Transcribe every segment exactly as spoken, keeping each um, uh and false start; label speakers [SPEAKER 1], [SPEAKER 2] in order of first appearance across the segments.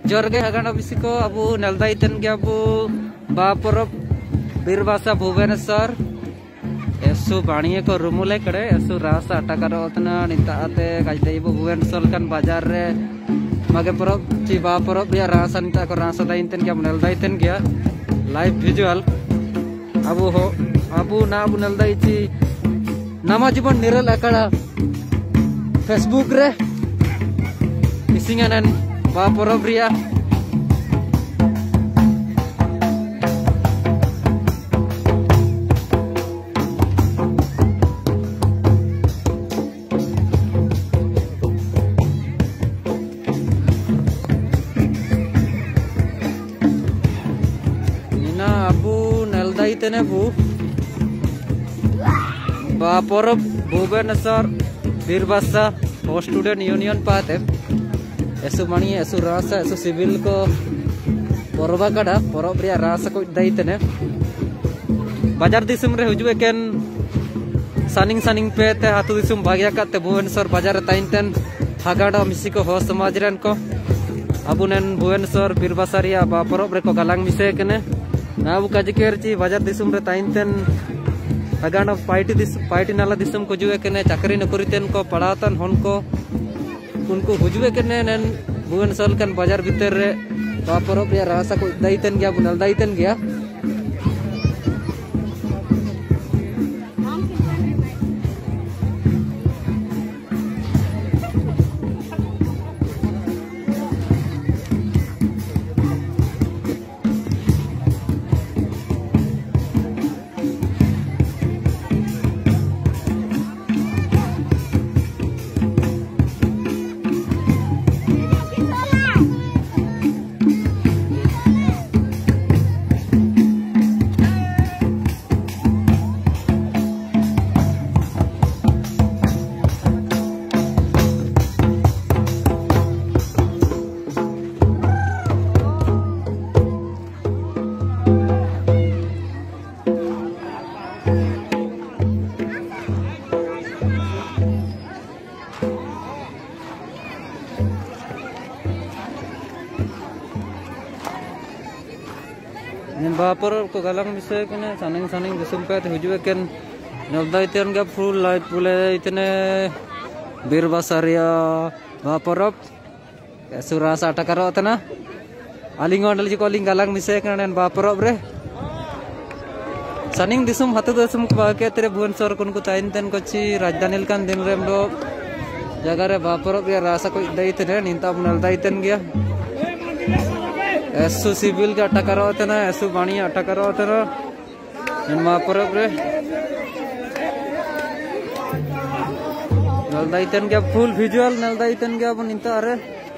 [SPEAKER 1] Jorge हगाना बिसिको Abu नलदाइतन के अबु बापरब बीरबासा भुवनेश्वर एसु बाणिये को रुमुले कड़े एसु रासा टाकार ओतना निता आते काजदे इबु भुवनेश्वर kan बाजार रे मगे परब ची बापरब या रासा निता को रासा दाइतन के नलदाइतन के लाइव विजुअल अबु हो अबु ना अबु नलदाइची नामा जीवन निरल अकड़ा फेसबुक रे इसिंगानन बापरब रिया ina abu naldaitene bu बापरब भुवनेश्वर बीरबासा स्टूडेंट यूनियन पाते एसु मणि एसु रासा एसु सिविल को परबा कड़ा परब रिया रासा को दाइतने बाजार दिसम रे हुजुए केन सानिंग सानिंग पे ते हातु दिसम भाग्या काते भुवनेश्वर बाजार ताइनतन हागाडा मिसी को हो समाज रेन को अबुनेन भुवनेश्वर बीरबासा रिया बापरब रे को गलांग मिसे कने नाबु काजिकेरची बाजार दिसम रे ताइनतन अगाना पार्टी दिस पार्टी नाला दिसम को जुए कने चाकरी नौकरीतेन को पढ़ातन हन को उनको हुजुए कने नन भुवनेश्वर कन बाजार भीतर रे बापरब या रासा को दाइतन गया बुनल दाइतन गया बापरब को गलांग मिसे कने सानिंग सानिंग दिसम पे हुजुए केन नलदाइतन के फुल लाइट पुले इतने बीरबासा रिया बापरब एसु रासा टाकार ओतना आलिंग ओंडल जी को लिंग गलांग मिसे कने बापरब रे सानिंग दिसम हातु दिसम को बाके तेरे भुवनेश्वर कोन को ताइनतन कोची राजधानी लकान दिन रेम दो जगह रे बापरब या रासा को दाइतने निंता नलदाइतन गया एसु सिविल का अटका होता ना एसु बाणी अटका होता ना बापरब रे नलदाइतन क्या फुल विजुअल नलदाइतन क्या अपन इंता अरे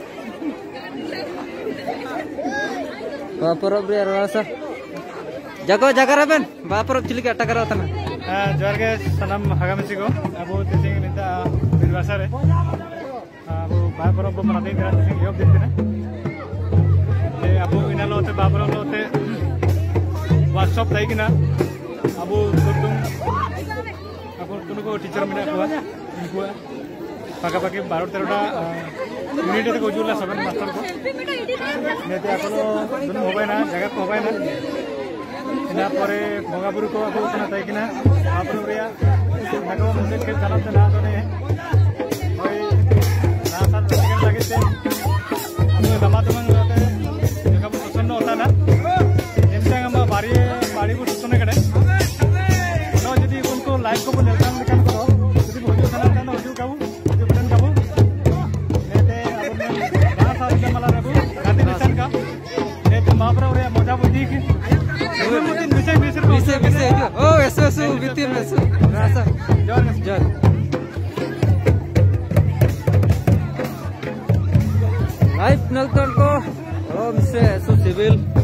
[SPEAKER 1] बापरब रे रासा जगह जगह रबन बापरब चिली का अटका होता ना
[SPEAKER 2] जोर के सनम हगामिसी को अबो तिसिंग निता बीरबासा रे अबो बापरब को मनाते हैं तिसिंग योग दिन दिन अबो इना लोते बापरब लोते वर्कशॉप दाई किना अबो तुम अबो तुमको टीचर मिना को इनको पाका पाके बारह तेरह यूनिट को जुला सबन मास्टर को नेते आपलो दुनु होबाय ना जगह को होबाय ना इना परे भंगापुर को अबो तना दाई किना बापरब रिया नगो मुझे के चलाते ना तने ओय ना साथ सेकंड लगे से अबो लमा तुमन होता ना एमतांग हम बारी बारी को सुने कड़े नो यदि उनको लाइक को वेलकम लेकर करो यदि वीडियो चला था ना वीडियो काबू वीडियो बटन काबू नेते अपन गाना साथ के मला रबू गाते निशान का नेते महाप्रभु रे मजा बुद्धि की विषय विषय विषय विषय ओ एसो एसो विति एसो रासा जॉन जॉन लाइव नलतन को ओ मिसे एसो सिविल